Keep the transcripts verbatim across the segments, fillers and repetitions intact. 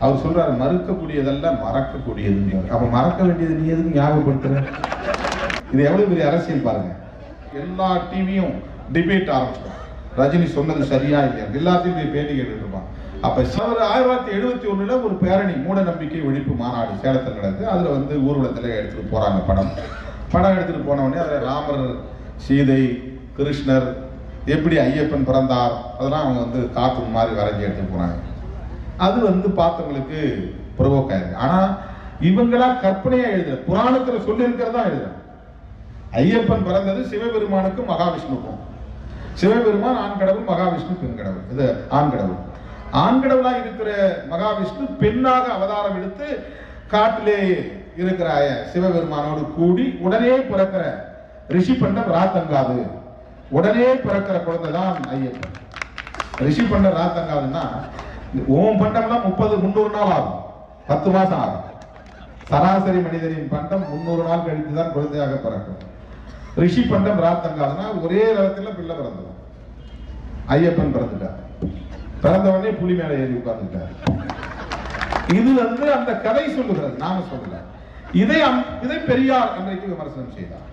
அவர் சொல்றாரு, மறுக்கக்கூடியதல்ல மறக்கக்கூடியது. அப்ப மறக்க வேண்டியது நீ எதுக்கு ஞாபகப்படுத்துற? இது எவ்வளவு பெரிய அரசியல் பாருங்க. எல்லா டிவியும் டிபேட் ஆரம்பிச்சிடும். ரஜினி சொன்னது சரியா இல்லையா எல்லாத்தையும் போய் பேட்டி கேட்டுட்டு இருப்பான். அப்ப ஆயிரத்தி தொள்ளாயிரத்தி எழுபத்தி ஒண்ணுல ஒரு பேரணி மூட நம்பிக்கை ஒழிப்பு மாநாடு சேலத்தில் நடக்குது. அதுல வந்து ஊர்வலத்துல எடுத்துட்டு போறாங்க படம். படம் எடுத்துட்டு போன உடனே அதுல ராமர், சீதை, கிருஷ்ணர், எப்படி ஐயப்பன் பிறந்தார் அதெல்லாம் அவங்க வந்து கார்ட்டூன் மாதிரி வரைஞ்சி எடுத்துட்டு போனாங்க. அது வந்து பார்த்தவங்களுக்கு புரோவோக் ஆயிருக்கு. ஆனா இவங்களா கற்பனையா எழுதுற, புராணத்துல சொல்லி இருக்கிறதா எழுதுற. ஐயப்பன் பிறந்தது சிவபெருமானுக்கும் மகாவிஷ்ணுக்கும். சிவபெருமான் ஆண் கடவுள், மகாவிஷ்ணு பெண் கடவுள். இது ஆண் கடவுள். ஆண் கடவுளா இருக்கிற மகாவிஷ்ணு பெண்ணாக அவதாரம் எடுத்து காட்டிலே இருக்கிற சிவபெருமானோடு கூடி உடனே பிறக்கிற ரிஷி பண்டம் ராத்தங்காது. உடனே பிறக்கிற குழந்தைதான் ஐயப்பன். ரிஷி பண்டம் ராத்தங்காதுன்னா ஓம் பண்டம்லாம் முப்பது முன்னூறு நாள் ஆகும், பத்து மாசம் ஆகும். சராசரி மனிதனின் பண்டம் முன்னூறு நாள் கழித்துதான் குழந்தையாக பிறக்கும். ரிஷி பண்டம் ராத்தங்காதுன்னா ஒரே நேரத்துல பிள்ளை பிறந்தது. ஐயப்பன் பிறந்துட்டார். பிறந்தவனே புலி மேல ஏறி உட்கார்ந்துட்டார். இது வந்து அந்த கதை சொல்லுகிறது, நாம சொல்லல. இதை இதை பெரியார் அன்றைக்கு விமர்சனம் செய்தார்.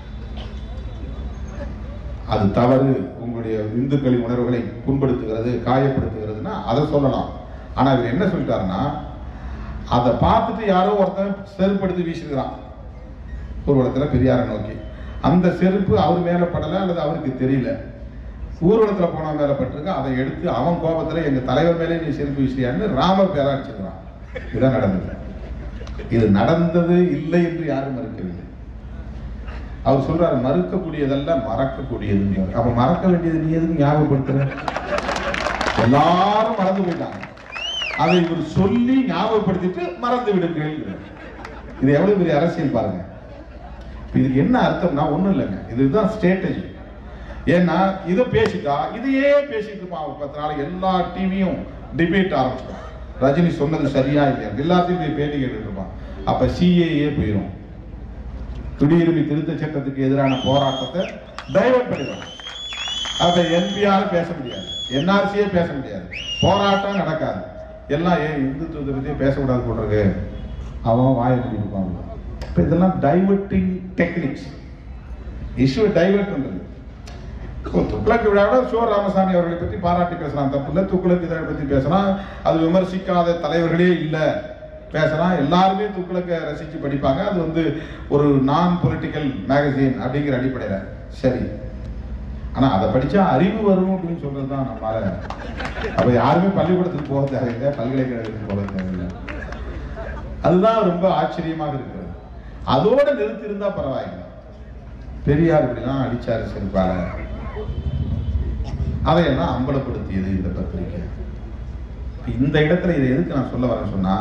அது தவறு, உங்களுடைய இந்துக்களின் உணர்வுகளை புண்படுத்துகிறது, காயப்படுத்துகிறதுனா அதை சொல்லலாம். ஆனா இவர் என்ன சொல்லிட்டாருன்னா, அதை பார்த்துட்டு யாரோ ஒருத்தன் செருப்படுத்தி வீசுகிறான் ஊர்வலத்துல பெரியாரை நோக்கி. அந்த செருப்பு அவர் மேல படல அல்லது அவருக்கு தெரியல, ஊர்வலத்துல போன மேல பட்டிருக்கு. அதை எடுத்து அவன் கோபத்துல எங்க தலைவர் மேலே நீ செருப்பு வீசியான்னு ராமர் பேரா அடிச்சுக்கிறான். இதுதான் நடந்தது. இது நடந்தது இல்லை என்று யாரும் மறுக்கவில்லை. அவர் சொல்றாரு, மறுக்கக்கூடியதல்ல மறக்கக்கூடியது. அப்ப மறக்க வேண்டியது நீ எதுக்கு ஞாபகப்படுத்துற? எல்லாரும் மறந்து போயிட்டாங்க. அதை இவர் சொல்லி ஞாபகப்படுத்திட்டு மறந்து விடுங்கள். இது எவ்வளவு பெரிய அரசியல் பாருங்க. இதுக்கு என்ன அர்த்தம்னா ஒண்ணும் இல்லைங்க, இதுதான் ஸ்ட்ராட்டஜி. ஏன்னா இதை பேசிட்டா இதையே பேசிட்டு இருப்பான் பத்து நாள். எல்லா டிவியும் டிபேட் ஆரம்பிச்சிடும். ரஜினி சொன்னது சரியா இல்லையா எல்லாத்தையும் போய் பேட்டி கேட்டுட்டு இருப்பான். அப்ப சிஏஏ போயிடும். குடியுரிமை திருத்த சட்டத்துக்கு எதிரான போராட்டத்தை டைவர்ட் பண்ணிடுவாங்க. அப்ப என்பிஆர் பேச முடியாது, என்ஆர்சியே பேச முடியாது, போராட்டம் நடக்காது. எல்லாம் ஏன் இந்துத்துவத்தை பத்தி பேசக்கூடாது போட்டிருக்கு, அவன் வாயை பண்ணிருப்பாங்க. இப்ப இதெல்லாம் டைவர்ட்டிங் டெக்னிக்ஸ். இஷ்யூ டைவர்ட் பண்றது. துக்ளக் விழாவோட சோ ராமசாமி அவர்களை பற்றி பாராட்டி பேசலாம், தப்பு இல்லை. துக்ளக் இதை பத்தி பேசலாம், அது விமர்சிக்காத தலைவர்களே இல்லை பேசலாம். எல்லாருமே துக்ளக்க ரசிச்சு படிப்பாங்க. அது வந்து ஒரு நான் பொலிட்டிக்கல் மேகசின் அப்படிங்கிற அடிப்படையில சரி. ஆனா அதை படிச்சா அறிவு வரும் அப்படின்னு சொல்றதுதான் நம்மளால. அப்ப யாருமே பள்ளிக்கூடத்துக்கு போக தேவையில்லை, பல்கலைக்கழகத்துக்கு போக தேவையில்லை. அதுதான் ரொம்ப ஆச்சரியமாக இருக்கிறது. அதோட நிறுத்தி இருந்தா பரவாயில்லை. பெரியார் இப்படிலாம் அடிச்சாரு செருப்பால, அதையெல்லாம் அம்பலப்படுத்தியது இந்த பத்திரிகை. இந்த இடத்துல இதை எதுக்கு நான் சொல்ல வரேன் சொன்னா,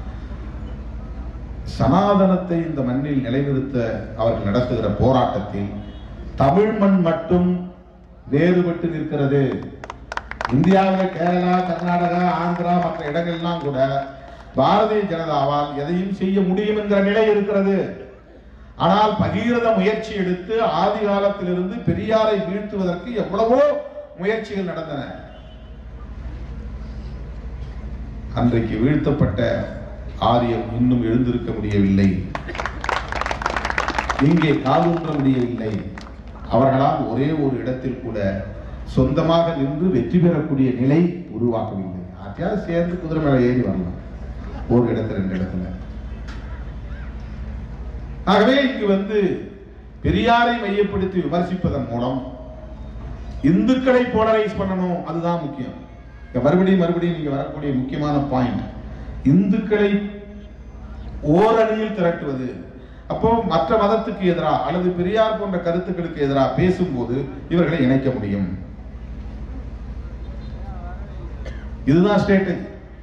சனாதனத்தை இந்த மண்ணில் நிலைநிறுத்த அவர்கள் நடத்துகிற போராட்டத்தில் தமிழ் மண் மட்டும் வேறுபட்டு நிற்கிறது. இந்தியாவில் கேரளா, கர்நாடகா, ஆந்திரா மற்ற இடங்கள்லாம் கூட பாரதிய ஜனதாவால் எதையும் செய்ய முடியும் என்கிற நிலை இருக்கிறது. ஆனால் பகீரத முயற்சி எடுத்து ஆதி காலத்திலிருந்து பெரியாரை வீழ்த்துவதற்கு எவ்வளவோ முயற்சிகள் நடந்தன. அன்றைக்கு வீழ்த்தப்பட்ட ஆரியம் இன்னும் எழுந்திருக்க முடியவில்லை, இங்கே காலூன்ற முடியவில்லை. அவர்களால் ஒரே ஒரு இடத்தில் கூட சொந்தமாக நின்று வெற்றி பெறக்கூடிய நிலை உருவாக்கவில்லை. யாரையாவது சேர்ந்து குதிரை மேல ஏறி வரலாம் ஒரு இடத்துல ரெண்டு இடத்துல. ஆகவே இங்கு வந்து பெரியாரை மையப்படுத்தி விமர்சிப்பதன் மூலம் இந்துக்களை போலரைஸ் பண்ணணும், அதுதான் முக்கியம். மறுபடியும் மறுபடியும் நீங்க வரக்கூடிய முக்கியமான பாயிண்ட், இந்துக்களை ஓரணியில் திரட்டுவது. அப்போ மற்ற மதத்துக்கு எதிராக அல்லது பெரியார் போன்ற கருத்துக்களுக்கு எதிராக பேசும்போது இவர்களை இணைக்க முடியும். இதுதான் ஸ்ட்ராட்டஜி.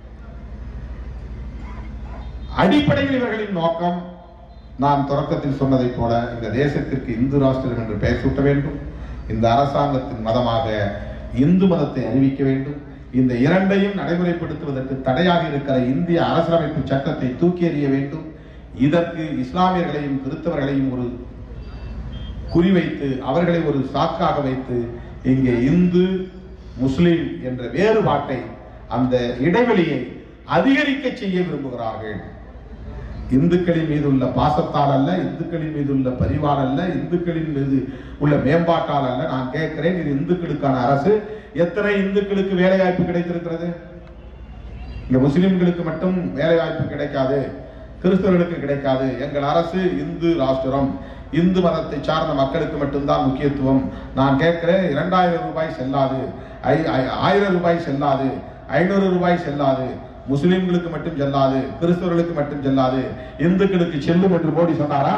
அடிப்படையில் இவர்களின் நோக்கம் நான் தொடக்கத்தில் சொன்னதை போல இந்த தேசத்திற்கு இந்து ராஷ்டிரம் என்று பெயர் சூட்ட வேண்டும், இந்த அரசாங்கத்தின் மதமாக இந்து மதத்தை அறிவிக்க வேண்டும், இந்த இரண்டையும் நடைமுறைப்படுத்துவதற்கு தடையாக இருக்கிற இந்திய அரசியலமைப்பு சட்டத்தை தூக்கி எறிய வேண்டும். இதற்கு இஸ்லாமியர்களையும் கிறிஸ்தவர்களையும் ஒரு குறிவைத்து அவர்களை ஒரு சாக்காக வைத்து இங்கே இந்து முஸ்லிம் என்ற வேறுபாட்டை, அந்த இடைவெளியை அதிகரிக்க செய்ய விரும்புகிறார்கள். இந்துக்களின் மீது உள்ள பாசத்தால் அல்ல, இந்துக்களின் மீது உள்ள பரிவால் அல்ல, இந்துக்களின் மீது உள்ள மேம்பாட்டால் அல்ல. நான் கேட்கிறேன், இது இந்துக்களுக்கான அரசு. எத்தனை இந்துக்களுக்கு வேலை வாய்ப்பு கிடைத்திருக்கிறது? இங்க முஸ்லிம்களுக்கு மட்டும் வேலை வாய்ப்பு கிடைக்காது, கிறிஸ்தவர்களுக்கு கிடைக்காது. எங்கள் அரசு இந்து ராஷ்டிரம், இந்து மதத்தை சார்ந்த மக்களுக்கு மட்டும்தான் முக்கியத்துவம். நான் கேட்கிறேன், இரண்டாயிரம் ரூபாய் செல்லாது, ஆயிரம் ரூபாய் செல்லாது, ஐநூறு ரூபாய் செல்லாது, முஸ்லிம்களுக்கு மட்டும் செல்லாது, கிறிஸ்தவர்களுக்கு மட்டும் செல்லாது, இந்துக்களுக்கு செல்லும் என்று மோடி சொன்னாரா?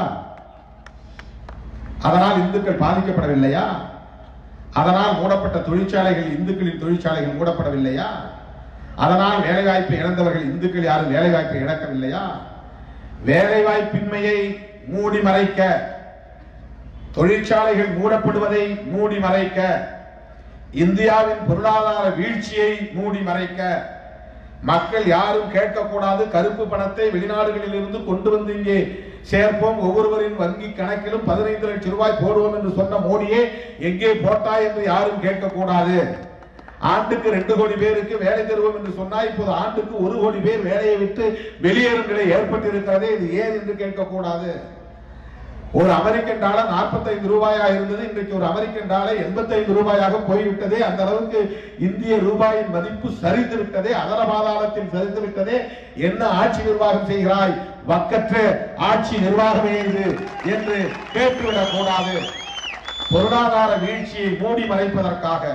அதனால் இந்துக்கள் பாதிக்கப்படவில்லையா? அதனால் மூடப்பட்ட தொழிற்சாலைகள், இந்துக்களின் தொழிற்சாலைகள் மூடப்படவில்லையா? அதனால் வேலைவாய்ப்பை இழந்தவர்கள் இந்துக்கள் யாரும் வேலைவாய்ப்பை இழக்கவில்லையா? வேலைவாய்ப்பின்மையை மூடி மறைக்க, தொழிற்சாலைகள் மூடப்படுவதை மூடி மறைக்க, இந்தியாவின் பொருளாதார வீழ்ச்சியை மூடி மறைக்க, மக்கள் யாரும் கேட்கக்கூடாது, கருப்பு பணத்தை வெளிநாடுகளில் இருந்து கொண்டு வந்து இங்கே சேர்ப்போம், ஒவ்வொருவரின் வங்கி கணக்கிலும் பதினைந்து லட்சம் ரூபாய் போடுவோம் என்று சொன்ன மோடியே எங்கே போட்டாய் என்று யாரும் கேட்கக்கூடாது. ஆண்டுக்கு ரெண்டு கோடி பேருக்கு வேலை தருவோம் என்று சொன்னால் இப்போது ஆண்டுக்கு ஒரு கோடி பேர் வேலையை விட்டு வெளியேறும் நிலை ஏற்பட்டிருக்கிறதே, இது ஏன் என்று கேட்கக்கூடாது. ஒரு அமெரிக்கன் டாலர் நாற்பத்தி ஐந்து ரூபாயா இருந்தது, இன்றைக்கு ஒரு அமெரிக்கன் டாலர் எண்பத்தி ஐந்து ரூபாயாக போய்விட்டதே. அந்த அளவுக்கு இந்திய ரூபாயின் மதிப்பு சரிந்து விட்டதே, அதல பாதாளத்தில் சரிந்து விட்டதே. என்ன ஆட்சி நிர்வாகம் செய்கிறாய், வக்கற்ற ஆட்சி நிர்வாகமே இது என்று கேட்டுவிடக் கூடாது. பொருளாதார வீழ்ச்சியை மூடி மறைப்பதற்காக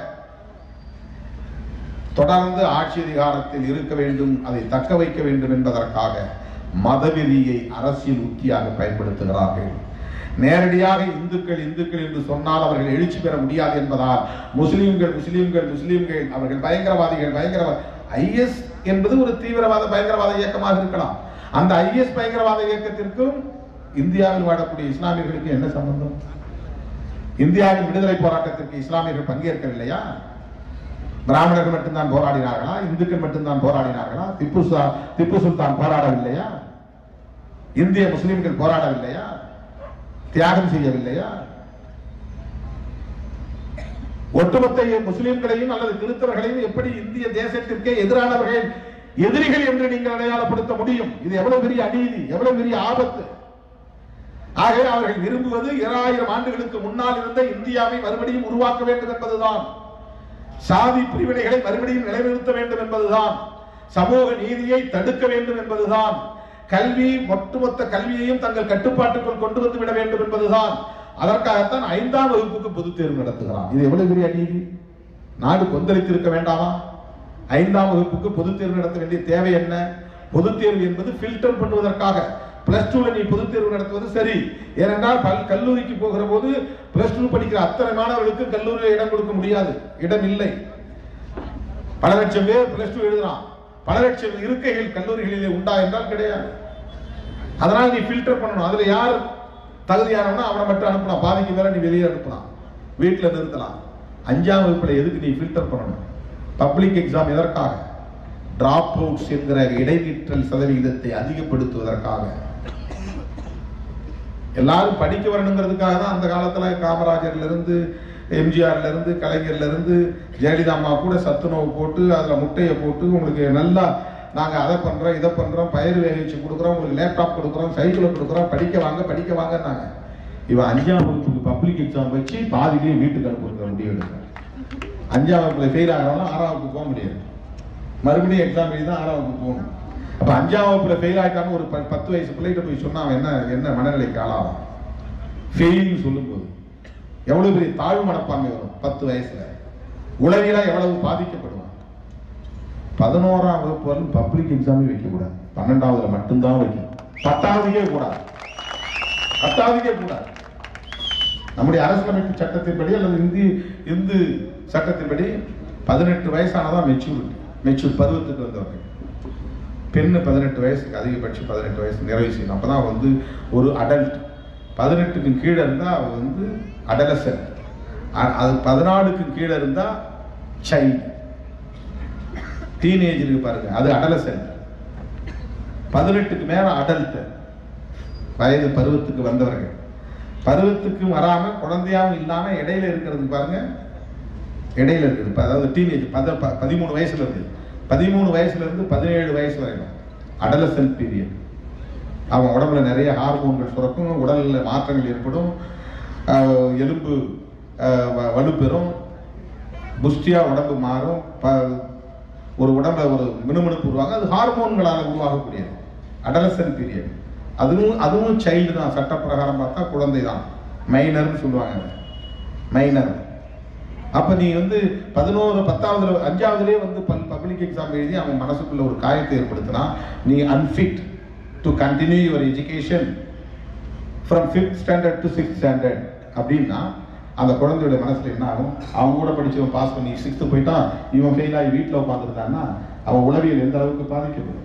தொடர்ந்து ஆட்சி அதிகாரத்தில் இருக்க வேண்டும், அதை தக்க வைக்க வேண்டும் என்பதற்காக மதவெறியை அரசியல் உத்தியாக பயன்படுத்துகிறார்கள். நேரடியாக இந்துக்கள் இந்துக்கள் என்று சொன்னால் அவர்கள் எழுச்சி பெற முடியாது என்பதால் முஸ்லிம்கள் முஸ்லிம்கள் முஸ்லிம்கள் அவர்கள் பயங்கரவாதிகள் பயங்கரவாதி. ஐஎஸ் என்பது ஒரு தீவிரவாத பயங்கரவாத இயக்கமாக இருக்கலாம். அந்த ஐஎஸ் பயங்கரவாத இயக்கத்திற்கும் இந்தியாவில் வாழக்கூடிய இஸ்லாமியர்களுக்கு என்ன சம்பந்தம்? இந்தியாவின் விடுதலை போராட்டத்திற்கு இஸ்லாமியர்கள் பங்கேற்கவில்லையா? பிராமணர்கள் மட்டும்தான் போராடினார்களா? இந்துக்கள் மட்டும்தான் போராடினார்களா? திப்பு திப்பு சுல்தான் போராடவில்லையா? இந்திய முஸ்லிம்கள் போராடவில்லையா? தியாகம் செய்யவில்லையா? ஒட்டுமொத்த முஸ்லிம்களையும் அல்லது கிறிஸ்தவர்களையும் எப்படி இந்திய தேசத்திற்கே எதிரானவர்கள், எதிரிகள் என்று நீங்கள் அடையாளப்படுத்த முடியும்? இது எவ்வளவு பெரிய அநீதி, எவ்வளவு பெரிய ஆபத்து. ஆகவே அவர்கள் விரும்புவது ஏழாயிரம் ஆண்டுகளுக்கு முன்னால் இருந்த இந்தியாவை மறுபடியும் உருவாக்க வேண்டும் என்பதுதான். சாதி பிரிவினைகளை மறுபடியும் நிலைநிறுத்த வேண்டும் என்பதுதான். சமூக நீதியை தடுக்க வேண்டும் என்பதுதான். கல்வி, ஒட்டுமொத்த கல்வியையும் தங்கள் கட்டுப்பாட்டுக்குள் கொண்டு வந்து விட வேண்டும் என்பதுதான். அதற்காகத்தான் ஐந்தாம் வகுப்புக்கு பொதுத் தேர்வு நடத்துகிறான். இது எவ்வளவு பெரிய நீதி. நாடு கொந்தளித்திருக்க வேண்டாமா? ஐந்தாம் வகுப்புக்கு பொதுத் தேர்வு நடத்த வேண்டிய தேவை என்ன? பொதுத் தேர்வு என்பது ஃபில்டர் பண்ணுவதற்காக. பிளஸ் டூல நீ பொதுத் தேர்வு நடத்துவது சரி. ஏனென்றால் கல்லூரிக்கு போகிற போது பிளஸ் டூ படிக்கிற அத்தனை மாணவர்களுக்கு கல்லூரியில் இடம் கொடுக்க முடியாது, இடம் இல்லை. பல லட்சம் பேர் பிளஸ் டூ எழுதுறான், பல லட்சம் இருக்கைகள் கல்லூரிகளிலே உண்டா என்றால் கிடையாது. அதனால் நீ ஃபில்டர் பண்ணணும். அதுல யார் தகுதியானவனா அவனை மட்டும் அனுப்பலாம், பாதிக்கு மேல நீ வெளியே அனுப்பலாம், வீட்டில் நிறுத்தலாம். அஞ்சாம் வகுப்புல எதுக்கு நீ ஃபில்டர் பண்ணணும்? பப்ளிக் எக்ஸாம் எதற்காக? டிராப் அவுட்ஸ் என்கிற இடைநிற்றல் சதவிகிதத்தை அதிகப்படுத்துவதற்காக. எல்லாரும் படிக்க வரணுங்கிறதுக்காக தான் அந்த காலத்துல காமராஜர்ல இருந்து எம்ஜிஆர்ல இருந்து கலைஞர்ல இருந்து ஜெயலலிதா அம்மா கூட சத்துணவு போட்டு அதுல முட்டையை போட்டு உங்களுக்கு நல்லா நாங்க அதை பண்றோம் இதை பண்றோம் பயிர் வேக வச்சு கொடுக்குறோம், உங்களுக்கு லேப்டாப் கொடுக்குறோம், சைக்கிளை கொடுக்குறோம், படிக்க வாங்க படிக்க வாங்கன்னாங்க. இவன் அஞ்சாம் வகுப்புக்கு பப்ளிக் எக்ஸாம் வச்சு பாதிலேயே வீட்டுக்கு அனுப்புற முடிவு எடுக்கிறான். அஞ்சாம் வகுப்புல ஃபெயில் ஆகிறவங்க ஆறாம் வகுப்பு போக முடியாது, மறுபடியும் எக்ஸாம் எழுதி தான் ஆறாம் வகுப்பு போகணும். அப்ப அஞ்சாம் வகுப்புல ஃபெயில் ஆயிட்டான்னு ஒரு பத்து வயசு பிள்ளைகிட்ட போய் சொன்னா அவன் என்ன என்ன மனநிலைக்கு ஆளாகும்? ஃபெயில் சொல்லும் போது எவ்வளவு பெரிய தாழ்வு மனப்பான்மை வரும். பத்து வயசுல உளவியலா எவ்வளவு பாதிக்கப்படுவான். பதினோராம் வகுப்பு வரைக்கும் பப்ளிக் எக்ஸாமே வைக்க கூடாது, பன்னெண்டாவதுல மட்டும்தான் வைக்கணும். பத்தாவதுக்கே கூடாது, பத்தாவதுக்கே கூடாது. நம்முடைய அரசியலமைப்பு சட்டத்தின்படி அல்லது இந்தி இந்து சட்டத்தின்படி பதினெட்டு வயசானதான் மெச்சூரிட்டி, மெச்சூர் பருவத்துக்கு வந்தவர்கள். பெண்ணு பதினெட்டு வயசுக்கு அதிகபட்சம் பதினெட்டு வயசு நிறைவு செய்யணும். அப்பதான் வந்து ஒரு அடல்ட். பதினெட்டுக்கு கீழே இருந்தா அவ வந்து அடலசன்ட். அது பதினாலுக்கு கீழே இருந்தா சைல்டு, டீனேஜ் இருக்கு பாருங்க, அது அடலசன்ட். பதினெட்டுக்கு மேல அடல்ட், வயது பருவத்துக்கு வந்தவர்கள். பருவத்துக்கு வராம குழந்தையாவும் இல்லாம இடையில இருக்கிறது பாருங்க, இடையில இருக்குது. அதாவது டீனேஜ் பதிமூணு வயசுல இருக்கு பதிமூணு வயசுல இருந்து பதினேழு வயசு வரைக்கும் அடலசன்ட் பீரியட். அவன் உடம்புல நிறைய ஹார்மோன்கள் சுரக்கும், உடலில் மாற்றங்கள் ஏற்படும், எலும்பு வலுப்பெறும், புஷ்டியா உடம்பு மாறும், ஒரு உடம்புல ஒரு மினுமினுப்பு உருவாங்க. அது ஹார்மோன்களால் உருவாகக்கூடியது அடலசன்ட் பீரியட். அதுவும் அதுவும் சைல்டு தான், சட்ட பிரகாரம் பார்த்தா குழந்தை தான், மைனர்னு சொல்லுவாங்க, மைனர். அப்ப நீ வந்து பதினோரு பத்தாவதுல அஞ்சாவதுலேயே வந்து பப்ளிக் எக்ஸாம் எழுதி அவன் மனசுக்குள்ள ஒரு காயத்தை ஏற்படுத்தினா நீ unfit to continue your education from fifth standard to sixth standard அப்படின்னா அந்த குழந்தையோட மனசுல என்ன ஆகும்? அவங்க கூட படிச்சவன் பாஸ் பண்ணி சிக்ஸ்த்து போயிட்டான், இவன் ஃபெயில் ஆகி வீட்டில் உட்காந்துருந்தான்னா அவன் உளவியல் எந்த அளவுக்கு பாதிக்கப்படும்?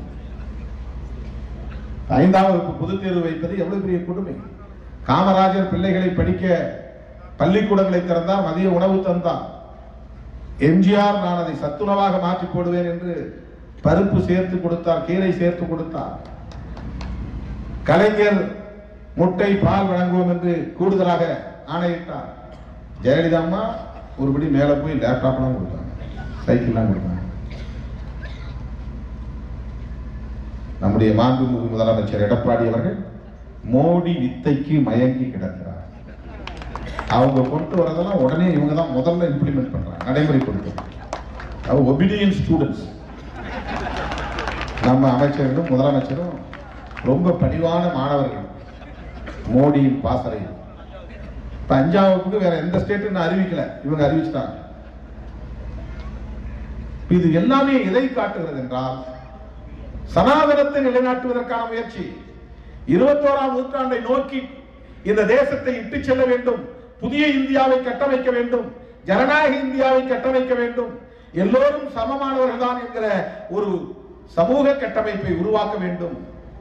ஐந்தாம் வகுப்பு பொதுத் தேர்வு வைப்பது எவ்வளவு பெரிய கொடுமை. காமராஜர் பிள்ளைகளை படிக்க பள்ளிக்கூடங்களை திறந்தார், மதிய உணவு தந்தார். எம்ஜிஆர் நான் அதை சத்துணவாக மாற்றி போடுவேன் என்று பருப்பு சேர்த்து கொடுத்தார், கீரை சேர்த்து கொடுத்தார். கலைஞர் முட்டை பால் வழங்குவோம் என்று கூடுதலாக ஆணையிட்டார். ஜெயலலிதா அம்மா ஒருபடி மேல போய் லேப்டாப்லாம் கொடுத்தாங்க, சைக்கிள்லாம் கொடுத்தாங்க. நம்முடைய மாண்புமிகு முதலமைச்சர் எடப்பாடி அவர்கள் மோடி வித்தைக்கு மயங்கி கிடக்கிறார். அவங்க கொண்டு வரதெல்லாம் உடனே இவங்க தான் முதல்ல இம்ப்ளிமெண்ட் பண்றாங்க, நடைமுறைப்படுத்தும். Obedient students. நம்ம அமைச்சர்களும் முதலமைச்சரும் ரொம்ப பணிவான மாணவர்கள். மோடியின் பாசறையில் இப்ப அஞ்சாம் வகுப்புக்கு வேற எந்த ஸ்டேட் அறிவிக்கல, இவங்க அறிவிச்சிட்டாங்க. இது எல்லாமே எதை காட்டுகிறது என்றால் சனாதனத்தை நிலைநாட்டுவதற்கான முயற்சி. இருபத்தோராம் நூற்றாண்டை நோக்கி இந்த தேசத்தை இட்டு செல்ல வேண்டும், புதிய இந்தியாவை கட்டமைக்க வேண்டும், ஜனநாயக இந்தியாவை கட்டமைக்க வேண்டும், எல்லோரும் சமமானவர்கள் தான் என்கிற ஒரு சமூக கட்டமைப்பை உருவாக்க வேண்டும்.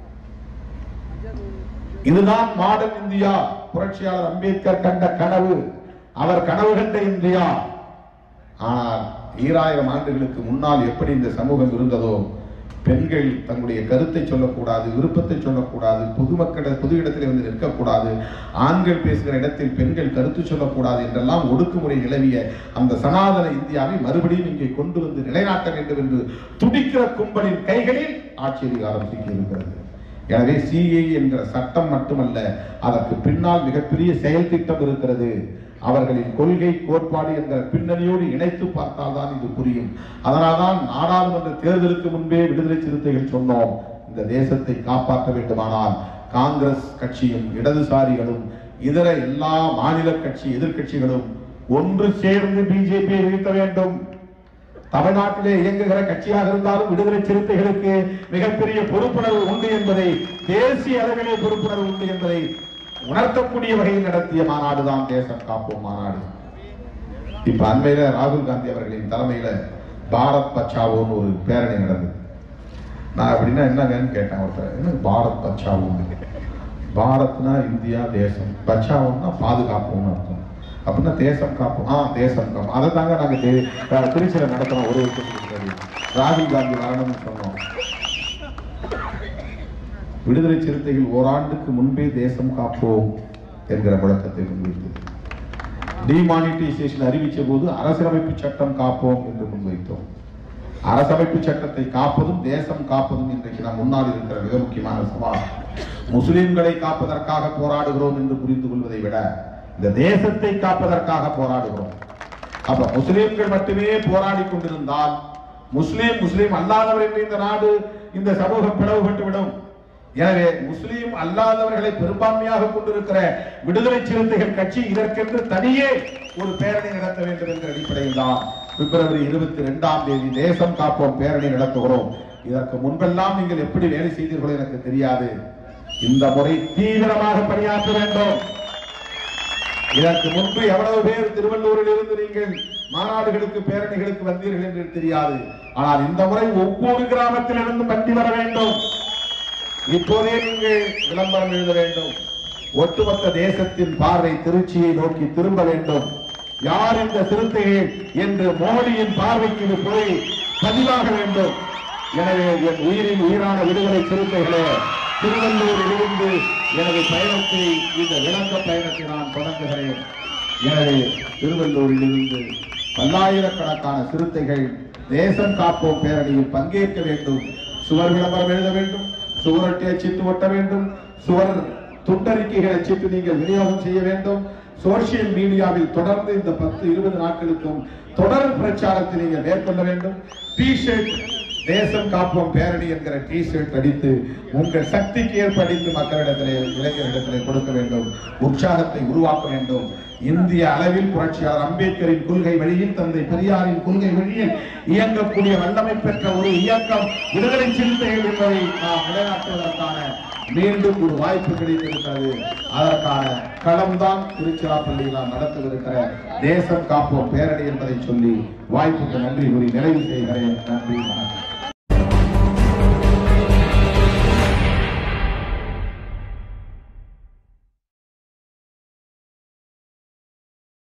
இதுதான் மாடர்ன் இந்தியா. புரட்சியாளர் அம்பேத்கர் கண்ட கனவு, அவர் கனவு கண்ட இந்தியா. ஆனால் ஈராயிரம் ஆண்டுகளுக்கு முன்னால் எப்படி இந்த சமூகம் இருந்ததோ, பெண்கள் தங்களுடைய கருத்தை சொல்லக்கூடாது, விருப்பத்தை சொல்லக்கூடாது, பொதுமக்கள் பொது இடத்தில் வந்து நிற்கக்கூடாது, ஆண்கள் பேசுகிற இடத்தில் பெண்கள் கருத்து சொல்லக்கூடாது என்றெல்லாம் ஒடுக்குமுறை நிலவிய அந்த சனாதன இந்தியாவை மறுபடியும் இங்கே கொண்டு வந்து நிலைநாட்ட வேண்டும் என்று துடிக்கிற கும்பலின் கைகளில் ஆட்சி அதிகாரம் சிக்கியிருக்கிறது. எனவே சிஏ என்கிற சட்டம் மட்டுமல்ல, அதற்கு பின்னால் மிகப்பெரிய செயல் திட்டம் இருக்கிறது. அவர்களின் கொள்கை கோட்பாடு என்கிற பின்னணியோடு இணைத்து பார்த்தால் தான் இது புரியும். அதனால்தான் நாடாளுமன்ற தேர்தலுக்கு முன்பே விடுதலை சிறுத்தைகள் சொன்னோம், இந்த தேசத்தை காப்பாற்ற வேண்டுமானால் காங்கிரஸ் கட்சியும் இடதுசாரிகளும் இதர எல்லா மாநில கட்சி எதிர்கட்சிகளும் ஒன்று சேர்ந்து பிஜேபியை வீழ்த்த வேண்டும். தமிழ்நாட்டிலே இயங்குகிற கட்சியாக இருந்தாலும் விடுதலை சிறுத்தைகளுக்கு மிகப்பெரிய பொறுப்புணர்வு உண்டு என்பதை, தேசிய அளவிலே பொறுப்புணர்வு உண்டு என்பதை உணர்த்தக்கூடிய வகையில் நடத்திய மாநாடுதான் தேசம் காப்போம் மாநாடு. இப்ப அண்மையில ராகுல் காந்தி அவர்களின் தலைமையில பாரத் பச்சாவோன்னு ஒரு பேரணி நடந்தது. நான் அப்படின்னா என்னங்கன்னு கேட்டேன் ஒருத்தர், என்ன பாரத் பச்சாவோ? பாரத்னா இந்தியா, தேசம், பச்சாவோன்னா பாதுகாப்போம்னு அர்த்தம். அப்படின்னா தேசம் காப்போம். ஆ தேசம் காப்போம். அதை தாங்க நாங்க திருச்சியில நடத்தணும். ஒரு வருஷத்துக்கு ராகுல் காந்தி வரணும்னு சொன்னோம். விடுதலை சிறுத்தைகள் ஓராண்டுக்கு முன்பே தேசம் காப்போம் என்கிற முழக்கத்தை முன்வைத்தது. டிமானிட்டைசேஷன் அறிவிச்ச போது அரசியலமைப்பு சட்டம் காப்போம் என்று முன்வைத்தோம். அரசமைப்பு சட்டத்தை காப்பதும் தேசம் காப்பதும் இன்றைக்கு நாம் முன்னால் இருக்கிற மிக முக்கியமான சவால். முஸ்லிம்களை காப்பதற்காக போராடுகிறோம் என்று புரிந்து கொள்வதை விட இந்த தேசத்தை காப்பதற்காக போராடுகிறோம். அப்ப முஸ்லிம்கள் மட்டுமே போராடி கொண்டிருந்தால் முஸ்லிம் முஸ்லிம் அல்லாதவர் என்று இந்த நாடு, இந்த சமூகம் பிளவுபட்டுவிடும். எனவே முஸ்லிம் அல்லாதவர்களை பெரும்பான்மையாக கொண்டிருக்கிற விடுதலை சிறுத்தைகள் கட்சி இதற்கென்று தனியே ஒரு பேரணி நடத்த வேண்டும் என்ற அடிப்படையில் தான் பிப்ரவரி இருபத்தி இரண்டாம் தேதி தேசம் காப்போம் பேரணி நடத்துகிறோம். இதற்கு முன்பெல்லாம் நீங்கள் எப்படி வேலை செய்தீர்களோ எனக்கு தெரியாது. இந்த முறை தீவிரமாக பணியாற்ற வேண்டும். இதற்கு முன்பு எவ்வளவு பேர் திருவள்ளூரில் இருந்து நீங்கள் மாநாடுகளுக்கு பேரணிகளுக்கு வந்தீர்கள் என்று தெரியாது. ஆனால் இந்த முறை ஒவ்வொரு கிராமத்திலிருந்து வண்டி வர வேண்டும். இப்போதே நீங்கள் விளம்பரம் எழுத வேண்டும். ஒட்டுமொத்த தேசத்தின் பார்வை திருச்சியை நோக்கி திரும்ப வேண்டும். யார் இந்த சிறுத்தைகள் என்று மோடியின் பார்வைக்கு போய் பதிவாக வேண்டும். எனவே என் உயிரின் உயிரான விடுதலை சிறுத்தைகளே, திருவள்ளூரில் இருந்து எனது பயணத்தை, இந்த விளக்க பயணத்தை நான் தொடங்குகிறேன். எனவே திருவள்ளூரில் இருந்து பல்லாயிரக்கணக்கான சிறுத்தைகள் தேசம் காப்போம் பேரணியில் பங்கேற்க வேண்டும். சுவர் விளம்பரம் எழுத வேண்டும், சுவரொட்டி அச்சிட்டு ஒட்ட வேண்டும், சுவர் துண்டறிக்கைகளை அச்சிட்டு நீங்கள் விநியோகம் செய்ய வேண்டும். சோசியல் மீடியாவில் தொடர்ந்து இந்த பத்து இருபது நாட்களுக்கும் தொடர் பிரச்சாரத்தை நீங்கள் மேற்கொள்ள வேண்டும். டி ஷர்ட் தேசம் காப்போம் பேரணி என்கிற டி ஷர்ட் அடித்து உங்கள் சக்திக்கு ஏற்படித்து மக்களிடத்திலே இளைஞர்களிடத்திலே கொடுக்க வேண்டும். உற்சாகத்தை உருவாக்க வேண்டும். இந்திய அளவில் புரட்சியாளர் அம்பேத்கரின் கொள்கை வழியில், தந்தை பெரியாரின் கொள்கை வழியில் இயங்கக்கூடிய வல்லமை பெற்ற ஒரு இயக்கம் விடுதலை சிறுத்தைகள் என்பதை நாம் நிலைநாட்டுவதற்கான மீண்டும் ஒரு வாய்ப்பு கிடைத்திருக்கிறது. அதற்கான களம்தான் திருச்சிராப்பள்ளியில் நாம் நடத்தவிருக்கிற தேசம் காப்போம் பேரணி என்பதை சொல்லி வாய்ப்புக்கு நன்றி கூறி நிறைவு செய்கிறேன். நன்றி, வணக்கம்.